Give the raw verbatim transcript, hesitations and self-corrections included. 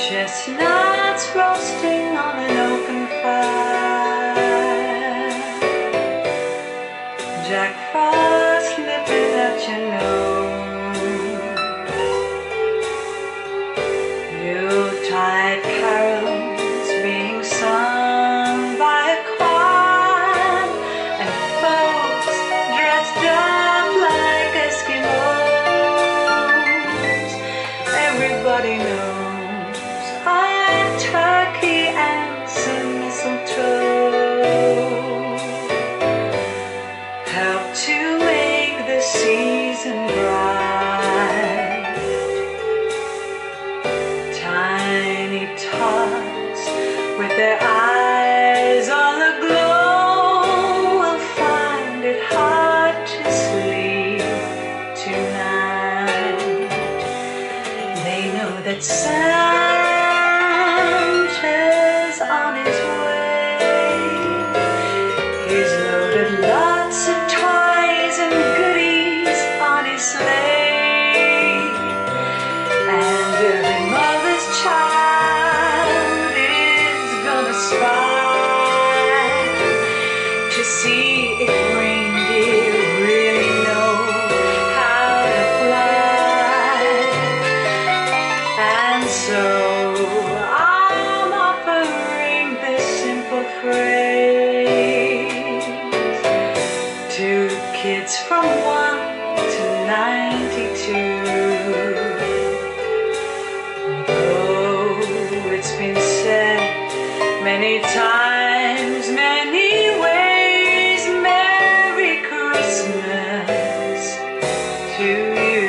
Chestnuts roasting on an open fire, Jack Frost nipping at your nose, Yuletide carols being sung by a choir, and folks dressed up like Eskimos. Everybody knows turkey and some mistletoe help to make the season bright. Tiny tots with their eyes on the glow will find it hard to sleep tonight. They know that Santa on his way. He's loaded lots of toys and goodies on his sleigh, and every mother's child is gonna spy to see if reindeer really know how to fly. And so phrase to kids from one to ninety-two. Although it's been said many times, many ways, Merry Christmas to you.